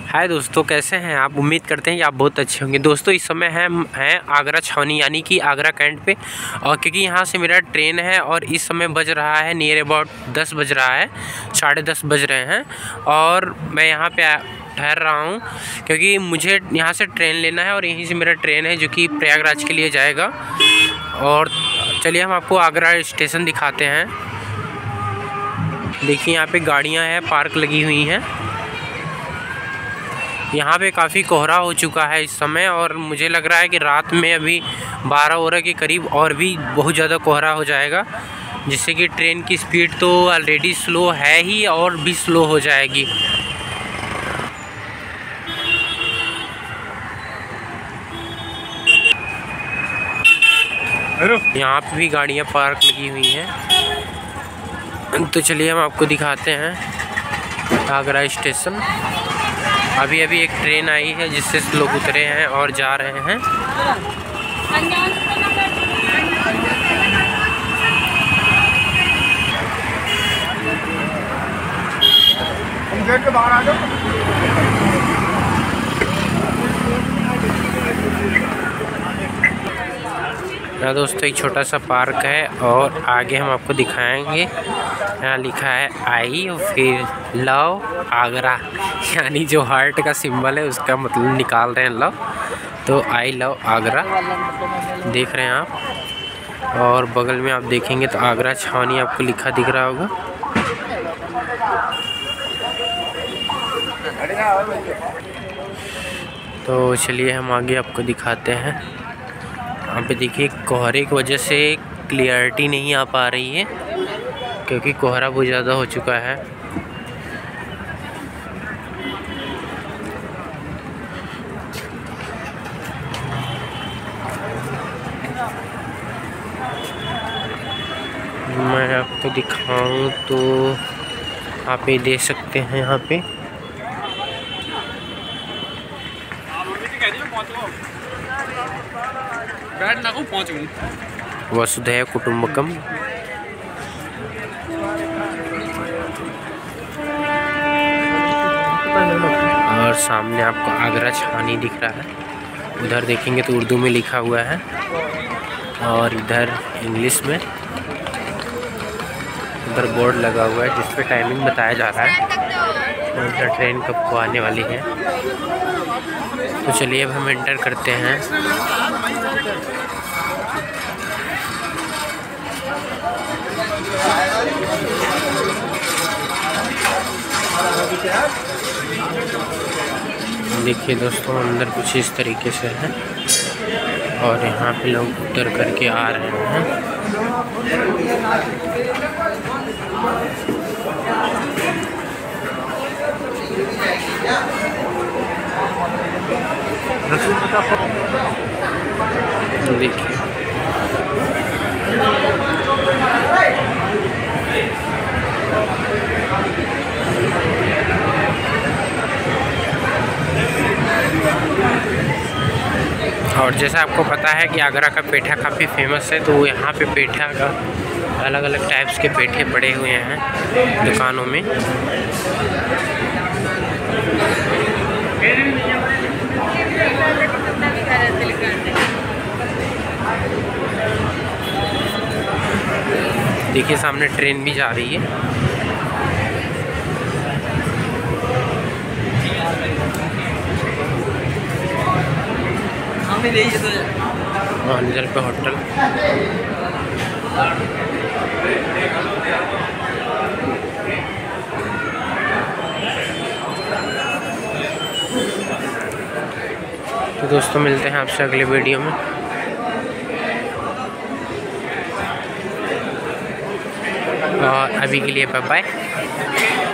हाय दोस्तों, कैसे हैं आप। उम्मीद करते हैं कि आप बहुत अच्छे होंगे। दोस्तों इस समय हैं आगरा छावनी यानी कि आगरा कैंट पे, और क्योंकि यहाँ से मेरा ट्रेन है और इस समय बज रहा है नियर अबाउट 10 बज रहा है, 10:30 बज रहे हैं और मैं यहाँ पे ठहर रहा हूँ क्योंकि मुझे यहाँ से ट्रेन लेना है और यहीं से मेरा ट्रेन है जो कि प्रयागराज के लिए जाएगा। और चलिए हम आपको आगरा स्टेशन दिखाते हैं। देखिए यहाँ पे गाड़ियाँ हैं, पार्क लगी हुई हैं। यहाँ पे काफ़ी कोहरा हो चुका है इस समय और मुझे लग रहा है कि रात में अभी 12 के करीब और भी बहुत ज़्यादा कोहरा हो जाएगा, जिससे कि ट्रेन की स्पीड तो ऑलरेडी स्लो है ही और भी स्लो हो जाएगी। यहाँ पे भी गाड़ियाँ पार्क लगी हुई हैं। तो चलिए हम आपको दिखाते हैं आगरा स्टेशन। अभी एक ट्रेन आई है जिससे लोग उतरे हैं और जा रहे हैं। गेट के बाहर आ जाओ। यहाँ दोस्तों एक छोटा सा पार्क है और आगे हम आपको दिखाएंगे। यहाँ लिखा है आई फिर लव आगरा, यानी जो हार्ट का सिंबल है उसका मतलब निकाल रहे हैं लव, तो आई लव आगरा देख रहे हैं आप। और बगल में आप देखेंगे तो आगरा छावनी आपको लिखा दिख रहा होगा। तो चलिए हम आगे आपको दिखाते हैं। यहाँ पे देखिए कोहरे की वजह से क्लियरिटी नहीं आ पा रही है क्योंकि कोहरा बहुत ज़्यादा हो चुका है। मैं आपको दिखाऊं तो आप ये देख सकते हैं यहाँ पे वसुधैव कुटुंबकम। और सामने आपको आगरा छावनी दिख रहा है। उधर देखेंगे तो उर्दू में लिखा हुआ है और इधर इंग्लिश में। उधर बोर्ड लगा हुआ है जिस पे टाइमिंग बताया जा रहा है और उधर ट्रेन कब को आने वाली है। तो चलिए अब हम एंटर करते हैं। देखिए दोस्तों अंदर कुछ इस तरीके से है और यहाँ पे लोग उतर करके आ रहे हैं। देखिए और जैसा आपको पता है कि आगरा का पेठा काफ़ी फेमस है, तो यहाँ पे पेठा का अलग अलग टाइप्स के पेठे पड़े हुए हैं दुकानों में। देखिए सामने ट्रेन भी जा रही है। मंजिल पे होटल। तो दोस्तों मिलते हैं आपसे अगले वीडियो में। और अभी के लिए बाय बाय।